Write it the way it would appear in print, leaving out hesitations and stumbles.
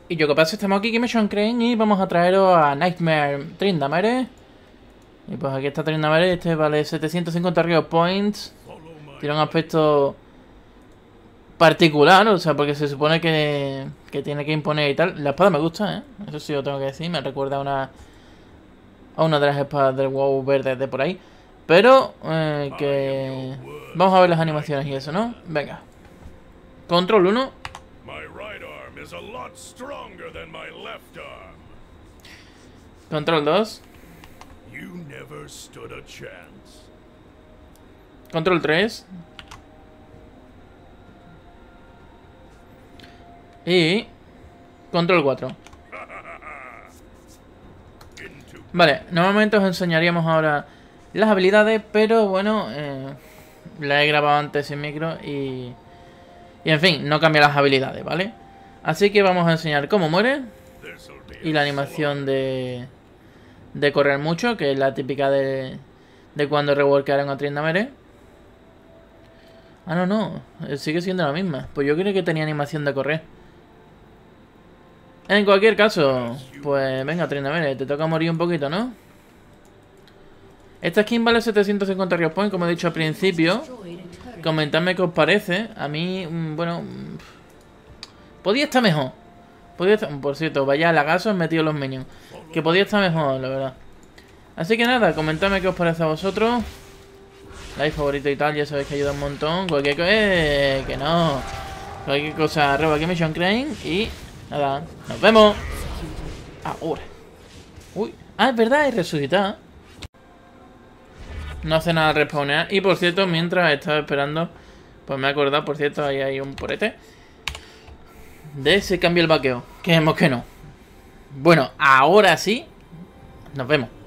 Y yo que pasa, estamos aquí, Mission Crane, y vamos a traeros a Nightmare Tryndamere. Y pues aquí está Tryndamere, este vale 750 Rio Points. Tiene un aspecto particular, o sea, porque se supone que tiene que imponer y tal. La espada me gusta, eso sí lo tengo que decir, me recuerda a una de las espadas del WoW verdes de por ahí. Pero, que... Vamos a ver las animaciones y eso, ¿no? Venga. Control 1. Control 2. Control 3. Y... Control 4. Vale, normalmente os enseñaríamos ahora las habilidades, pero bueno, la he grabado antes sin micro y en fin, no cambia las habilidades, ¿vale? Así que vamos a enseñar cómo muere y la animación de correr mucho, que es la típica de cuando reworkaron a Tryndamere. Ah, no, sigue siendo la misma. Pues yo creo que tenía animación de correr. En cualquier caso, pues venga, Tryndamere, te toca morir un poquito, ¿no? Esta skin vale 750 Riot Points, como he dicho al principio. Comentadme qué os parece. A mí, bueno... Podía estar mejor. Podía estar... Por cierto, vaya lagazo he metido los minions. Que podía estar mejor, la verdad. Así que nada, comentadme qué os parece a vosotros. Like, favorito y tal, ya sabéis que ayuda un montón. Cualquier cosa... que no. Cualquier cosa, arroba aquí Mission Crane. Y nada, nos vemos. Ahora. Uy. Ah, es verdad, es resucitar. No hace nada respawnear. Y por cierto, mientras estaba esperando, pues me he acordado, por cierto, ahí hay un porete. De ese cambio el vaqueo. Que vemos que no. Bueno, ahora sí. Nos vemos.